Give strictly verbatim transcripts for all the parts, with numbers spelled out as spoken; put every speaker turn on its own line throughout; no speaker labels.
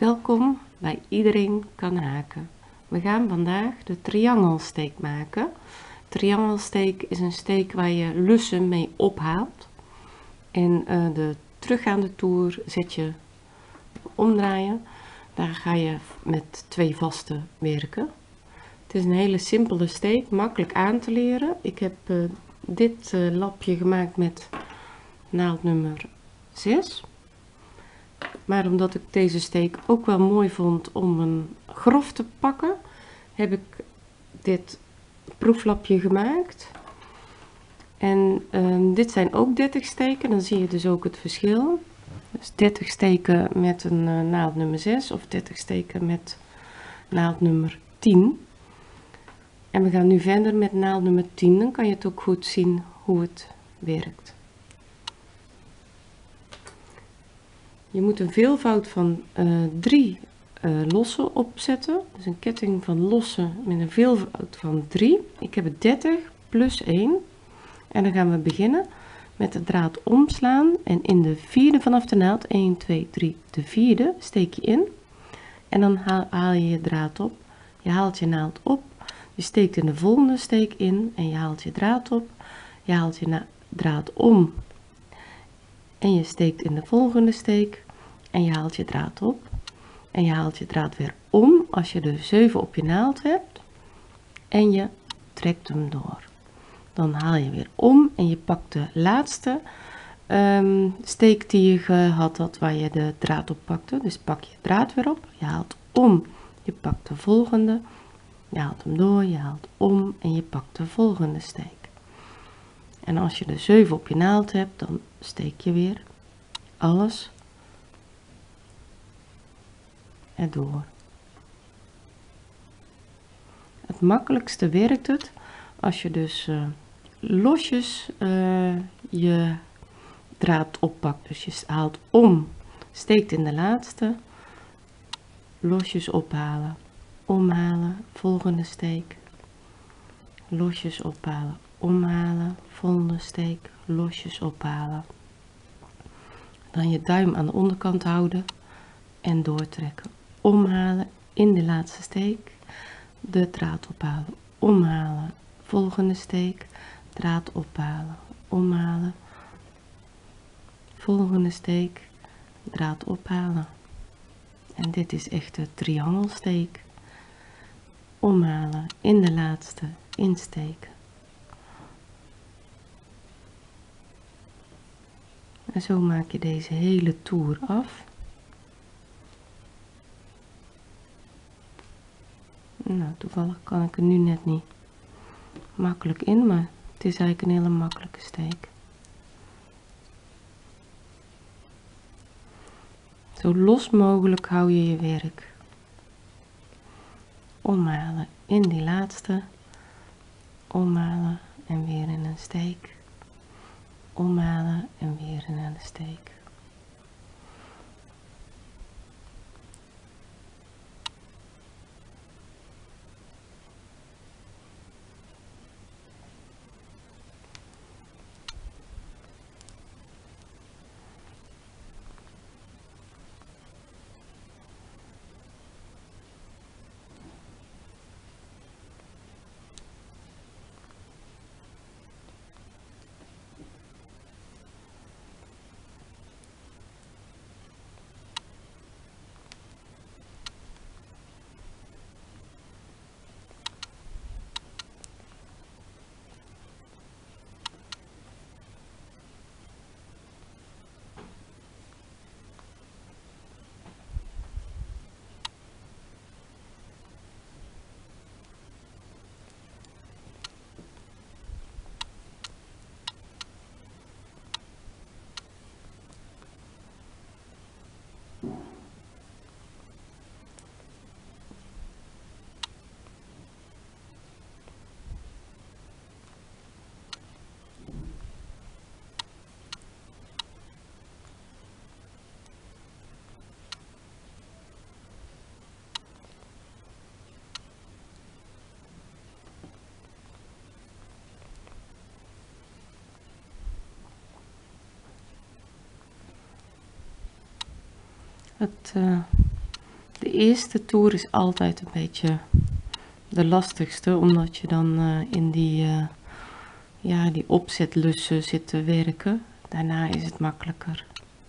Welkom bij Iedereen kan haken. We gaan vandaag de triangelsteek maken. Triangelsteek is een steek waar je lussen mee ophaalt. En uh, de teruggaande toer zet je omdraaien. Daar ga je met twee vaste werken. Het is een hele simpele steek, makkelijk aan te leren. Ik heb uh, dit uh, lapje gemaakt met naald nummer zes. Maar omdat ik deze steek ook wel mooi vond om een grof te pakken, heb ik dit proeflapje gemaakt. En uh, dit zijn ook dertig steken, dan zie je dus ook het verschil. Dus dertig steken met een uh, naald nummer zes of dertig steken met naald nummer tien. En we gaan nu verder met naald nummer tien, dan kan je het ook goed zien hoe het werkt. Je moet een veelvoud van uh, drie uh, lossen opzetten. Dus een ketting van lossen met een veelvoud van drie. Ik heb het dertig plus één. En dan gaan we beginnen met de draad omslaan. En in de vierde vanaf de naald, één, twee, drie, de vierde, steek je in. En dan haal, haal je je draad op. Je haalt je naald op. Je steekt in de volgende steek in. En je haalt je draad op. Je haalt je draad om. En je steekt in de volgende steek. En je haalt je draad op. En je haalt je draad weer om als je de zeven op je naald hebt. En je trekt hem door. Dan haal je weer om en je pakt de laatste um, steek die je gehad had waar je de draad op pakte. Dus pak je draad weer op. Je haalt om. Je pakt de volgende. Je haalt hem door. Je haalt om en je pakt de volgende steek. En als je de zeven op je naald hebt, dan steek je weer alles erdoor. Het makkelijkste werkt het als je dus uh, losjes uh, je draad oppakt. Dus je haalt om, steekt in de laatste, losjes ophalen, omhalen, volgende steek, losjes ophalen, omhalen, volgende steek, losjes ophalen. Dan je duim aan de onderkant houden en doortrekken. Omhalen in de laatste steek, de draad ophalen, omhalen, volgende steek, draad ophalen, omhalen, volgende steek, draad ophalen. En dit is echt de triangelsteek. Omhalen, in de laatste, insteken. En zo maak je deze hele toer af. Nou, toevallig kan ik er nu net niet makkelijk in, maar het is eigenlijk een hele makkelijke steek. Zo los mogelijk hou je je werk. Omhalen in die laatste, omhalen en weer in een steek. Omhalen en weer in een steek. Het uh, eerste toer is altijd een beetje de lastigste, omdat je dan uh, in die, uh, ja, die opzetlussen zit te werken. Daarna is het makkelijker.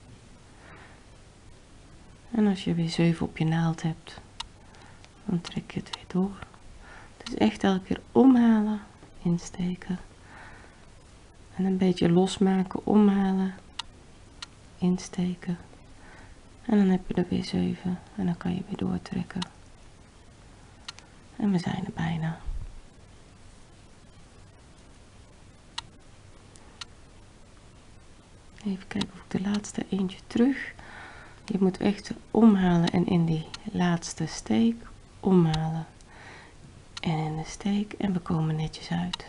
En als je weer zeven op je naald hebt, dan trek je het weer door. Dus echt elke keer omhalen, insteken. En een beetje losmaken, omhalen, insteken. En dan heb je er weer zeven en dan kan je weer doortrekken. En we zijn er bijna. Even kijken of ik de laatste eentje terug. Je moet echt omhalen en in die laatste steek omhalen. En in de steek en we komen netjes uit.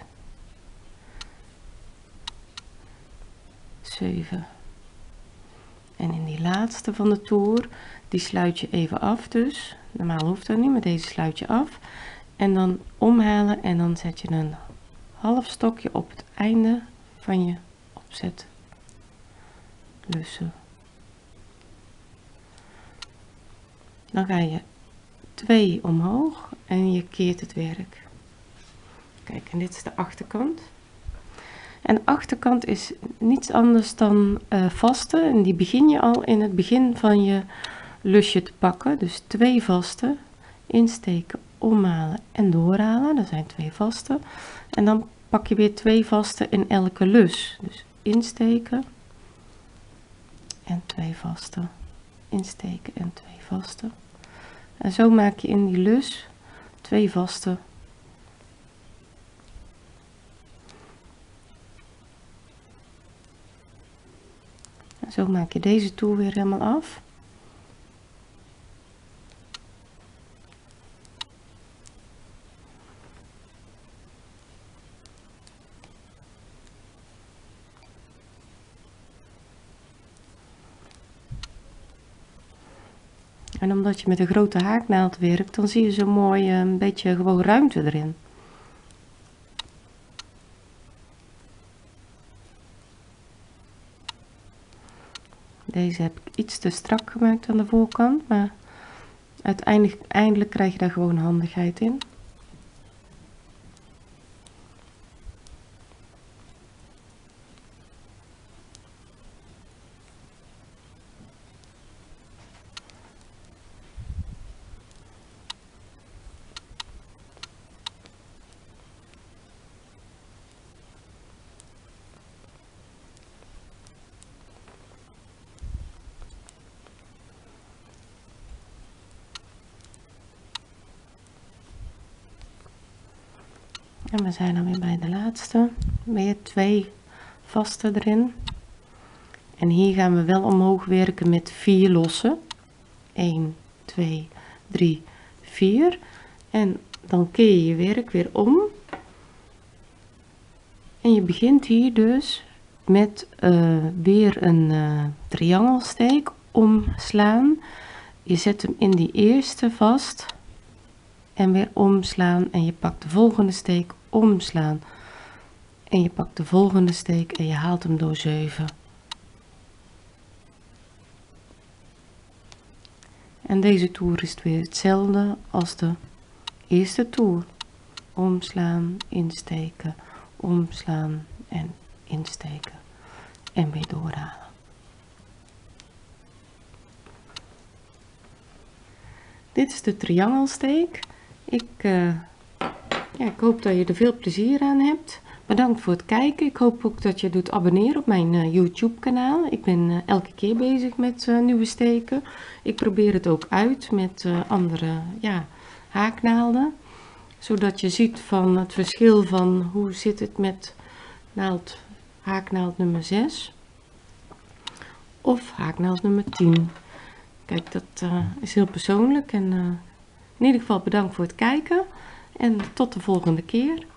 zeven. En in die laatste van de toer, die sluit je even af dus. Normaal hoeft dat niet, maar deze sluit je af. En dan omhalen en dan zet je een half stokje op het einde van je opzet. Lussen. Dan ga je twee omhoog en je keert het werk. Kijk, en dit is de achterkant. En de achterkant is niets anders dan uh, vaste. En die begin je al in het begin van je lusje te pakken. Dus twee vaste, insteken, omhalen en doorhalen. Dat zijn twee vaste. En dan pak je weer twee vaste in elke lus. Dus insteken en twee vaste. Insteken en twee vaste. En zo maak je in die lus twee vaste. En zo maak je deze toer weer helemaal af. En omdat je met een grote haaknaald werkt, dan zie je zo mooi een beetje gewoon ruimte erin. Deze heb ik iets te strak gemaakt aan de voorkant, maar uiteindelijk eindelijk krijg je daar gewoon handigheid in. En we zijn dan weer bij de laatste. Weer twee vaste erin. En hier gaan we wel omhoog werken met vier lossen. een, twee, drie, vier. En dan keer je je werk weer om. En je begint hier dus met uh, weer een uh, triangelsteek omslaan. Je zet hem in die eerste vast. En weer omslaan en je pakt de volgende steek, omslaan. En je pakt de volgende steek en je haalt hem door zeven. En deze toer is het weer hetzelfde als de eerste toer. Omslaan, insteken, omslaan en insteken. En weer doorhalen. Dit is de triangelsteek. Ik, uh, ja, ik hoop dat je er veel plezier aan hebt. Bedankt voor het kijken. Ik hoop ook dat je doet abonneren op mijn uh, YouTube kanaal. Ik ben uh, elke keer bezig met uh, nieuwe steken. Ik probeer het ook uit met uh, andere ja, haaknaalden. Zodat je ziet van het verschil van hoe zit het met naald, haaknaald nummer zes. Of haaknaald nummer tien. Kijk, dat uh, is heel persoonlijk. En uh, in ieder geval bedankt voor het kijken. En tot de volgende keer.